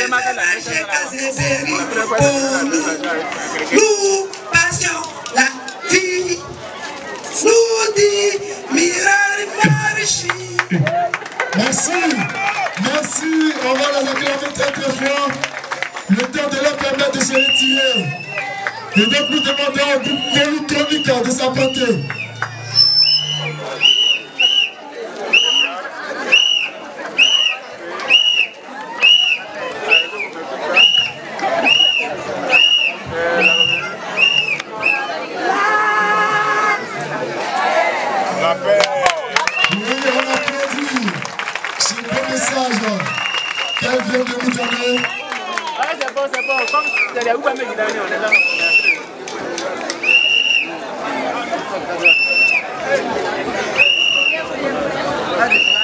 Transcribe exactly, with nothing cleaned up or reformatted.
Nous passions la vie. Nous dit Miral Marichi. Merci. Merci. On va les acclamer très très fort. Le temps de leur permettre de se retirer. Et donc nous demandons au groupe polychronique de s'apporter. Oui, on applaudit ce beau message qu'elle vient de nous donner. Ah, c'est bon, c'est bon. Comme c'est là où on est là, on est là. Allez.